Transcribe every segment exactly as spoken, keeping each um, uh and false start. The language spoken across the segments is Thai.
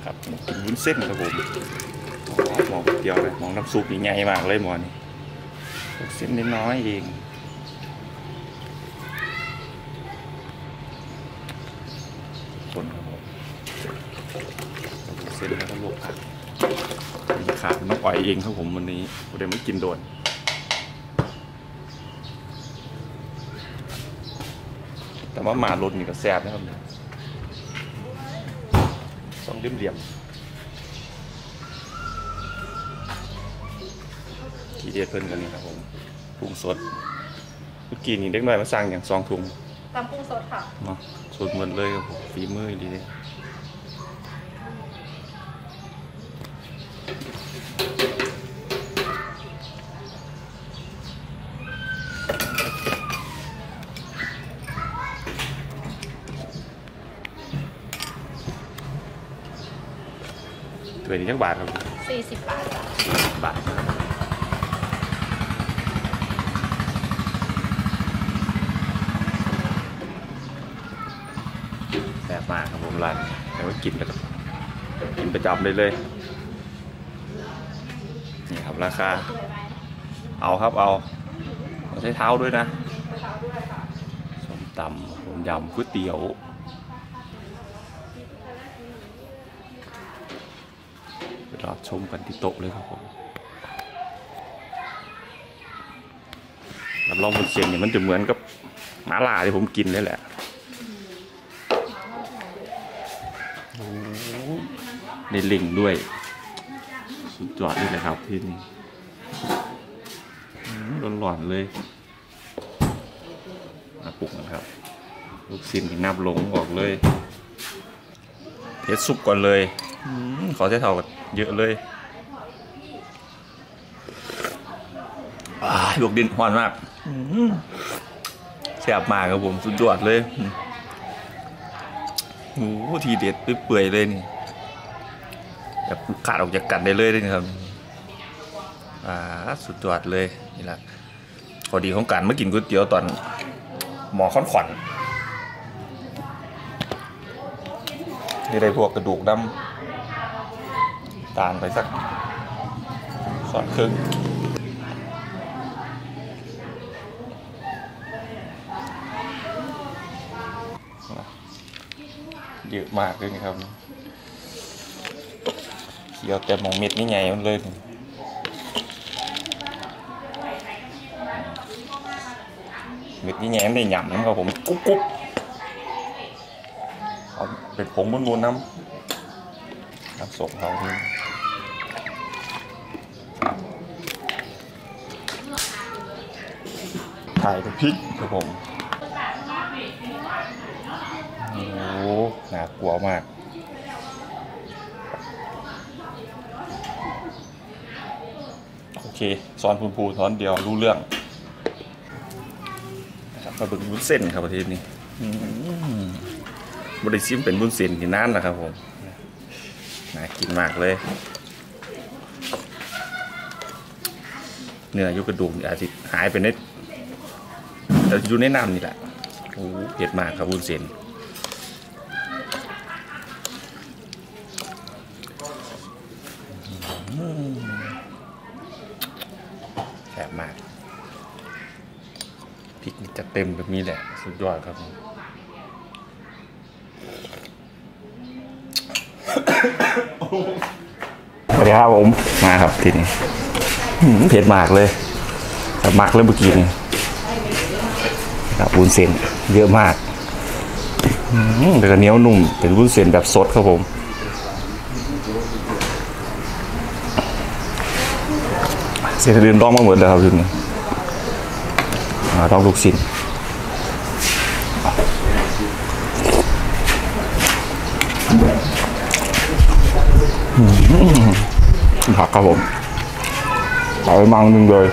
ครับกินวุ้นเส้นครับผมหมอเดียวเลยหมอน้ำซุปใหญ่มากเลยหมอนี่เส้นน้อยเองคนครับผมเส้นแล้วก็ลวกผักขาดน้องอ่อยเองครับผมวันนี้ผมได้ไม่กินโดนแต่ว่าหมาลดนี่ก็แซ่บนะครับต้องเหลี่ยมๆที่เด็ดเพิ่นกันนี่ครับผมปรุงสดเมื่อกี้นี่เด็กน้อยมาสั่งอย่างซองถุงตำปรุงสดค่ะเนาะสดหมดเลยครับผมฝีมือดีเลยตัวนี้จักบาทครับสี่สิบบาทจ้ะสี่สิบบาทแซ่บมากครับผมร้านแต่ว่ากินแล้วกินประจำเลยเลยนี่ครับราคาเอาครับเอาใช้เท้าด้วยนะส้มตำผมยำก๋วยเตี๋ยวรอชมกันที่โต๊ะเลยครับผมรับรองบนเส้นเนี่ยมันจะเหมือนกับหมาล่าที่ผมกินนี่แหละในลิงด้วยสุดยอดเลยนะครับที่นี่ร้อนๆเลยมาปลุกนะครับลูกชิ้นที่นับลงออกเลยเทสซุปก่อนเลยขอใช้เท่าเยอะเลยลวกดินหวานมากแซ่บมากครับผมสุดยอดเลยโอ้โหทีเด็ดเปื่อยเลยนี่แบบขาดออกจากกันได้เลยนี่ครับอ่าสุดยอดเลยนี่แหละพอดีของการมากินก๋วยเตี๋ยวตอนหมอค้อนขวัญนี่ได้พวกกระดูกดำตาลไปสักสอนครึ่งเยอะมากเลยนะครับเคี่ยวแต่มองเม็ดนี่ใหญ่มันเลยเม็ดนี่ใหญ่ไม่ได้หยำนะครับผมกุ๊บกุ๊บเอาเป็นผงบนๆน้ำน้ำส้มเขาที่ถ่ายกับพริกครับผมโอ้น่ากลัวมากโอเคซอนพูนพูทอนเดียวรู้เรื่องมาบึงวุ้นเส้นครับประเทศนี้บริซิมเป็นวุ้นเส้นที่นั่นนะครับผมน่ากินมากเลยเนื้อยุกระดูกอาจจะหายไปนิดแต่อยู่ในน้ำนี่แหละโอ้เผ็ดมากครับวุ้นเส้นแซ่บมากพริกจะเต็มแบบนี้แหละสุดยอดครับสวัสดีครับผมมาครับทีนี้เผ็ดมากเลยแต่มากเลยเมื่อกี้นี่ครับวุ้นเส้นเยอะมากแต่ก็เหนียวนุ่มเป็นวุ้นเส้นแบบสดครับผมเส้นเดินร้องมาหมดเลยครับทีนี้ร้องลูกชิ้นผักครับผมใส่มังนึงเลย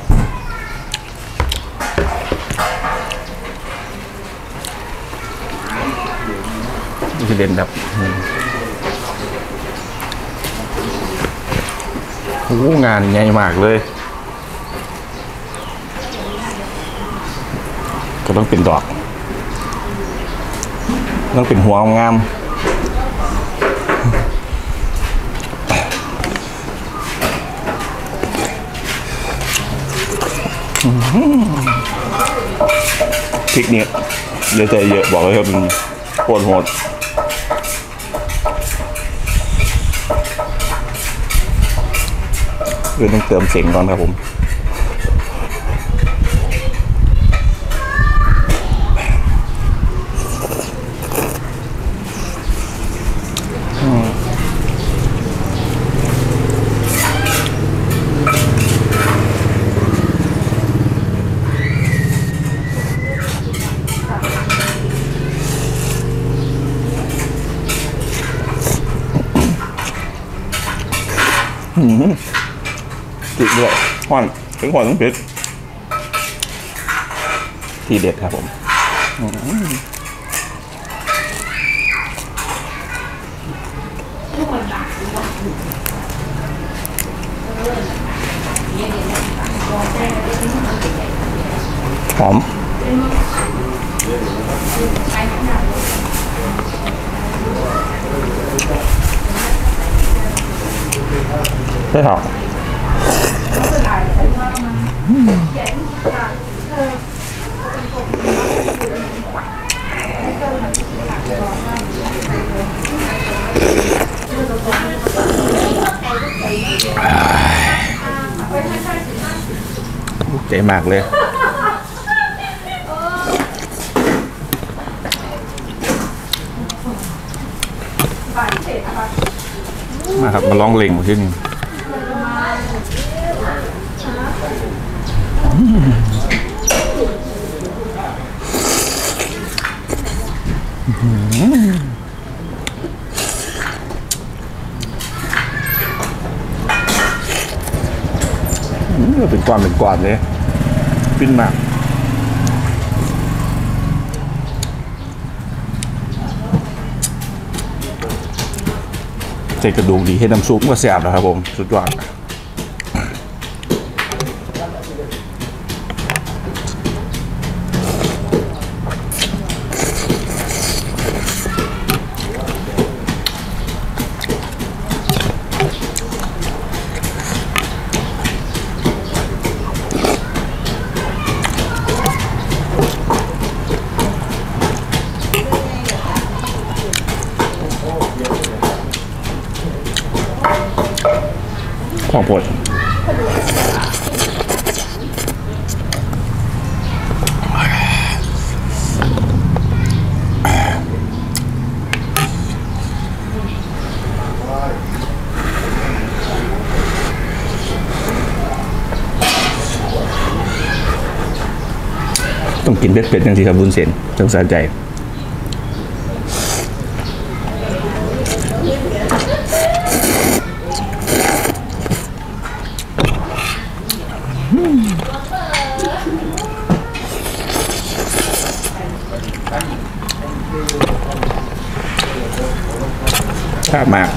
นี่เด่นแบบโอ้งานใหญ่มากเลยก็ต้องเป็นดอกต้องเป็นหัวงามพริกนี้เยอะใจเยอะบอกเลยครับมันโคตรโหดคือต้องเติมเสียงก่อนครับผมติดด้วยหวานถึงหวานถึงเผ็ดทีเด็ดครับผมหอมได้หรอใจมากเลยมาครับมาลองเล่งมาที่นี่เป็นก้อนเป็นก้อนเลยฟินมากใจกระดูกดีให้น้ำซุปก็แซ่บแล้วครับผมสุดยอดของโปรดต้องกินเผ็ดๆอย่างที่ครับบุญเส้นจังสะใจชอบมาก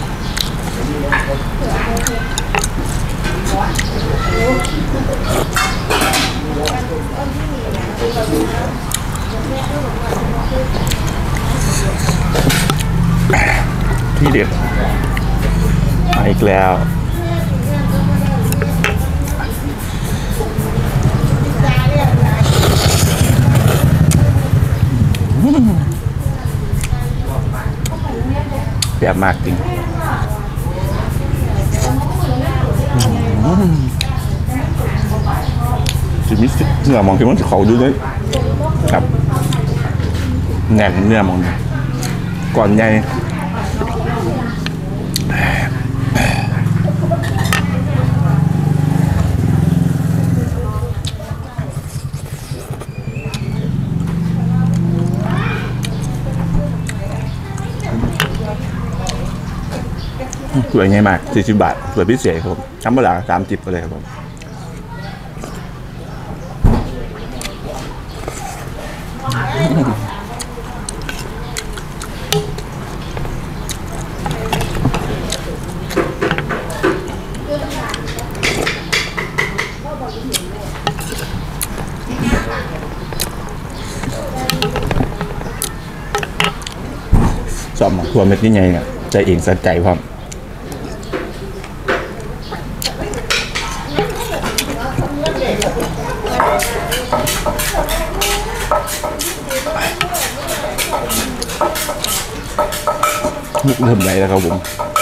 ที่เด็ดมาอีกแล้วแบบมากจริงจะมีเนื้อมองที่มันจะเขาดูด้วยครับแน่นเนื้อมองก่อนใหญ่สวยง่ายมากสี่สิบบาทสวยพิเศษครับผมธรรมดาสามสิบไปเลยครับผมชอบทัวเม็ดนี่ไงเนี่ยใจเองสัดใจพร้อมมุกเริ่มไหลแล้วครับผม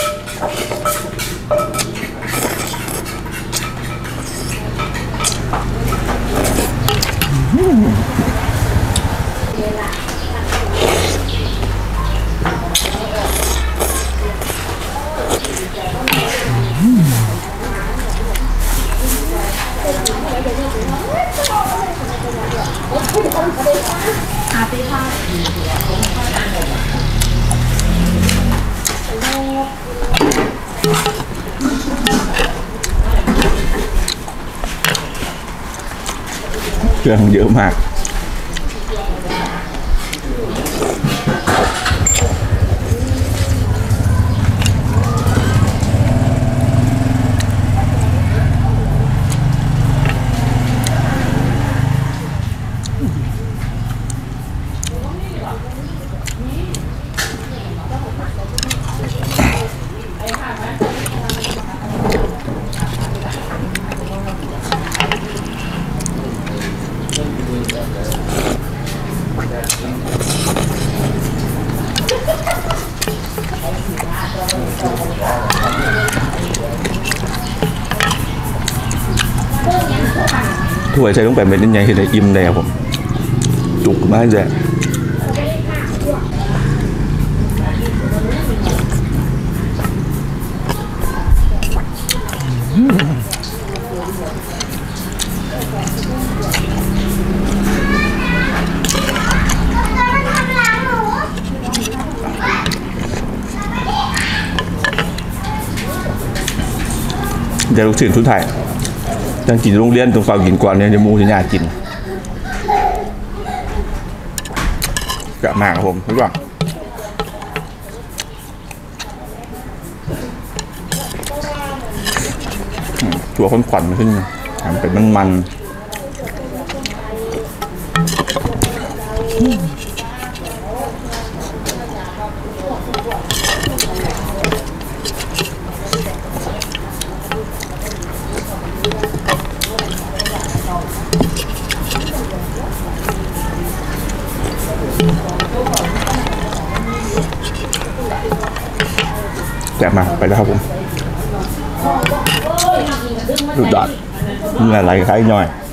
เครื่องเยอะมากถ้วยใส่ลงไปเป็นยังไงคือได้อิ่มเลยครับผมจุกมากเลยเดี๋ยวลูกศิษย์ทุกท่ายยังกินโรงเรียนตรงเฝ้ากินก่อนเนี่ยจะมูจะยากกินกะมากครับผมรู้ป่ะตัวข้นขวัญขึ้นทำเป็นมันมันแจกมาไปแล้วครับผมดูดอดเมื่อไรคล้ายหน่อย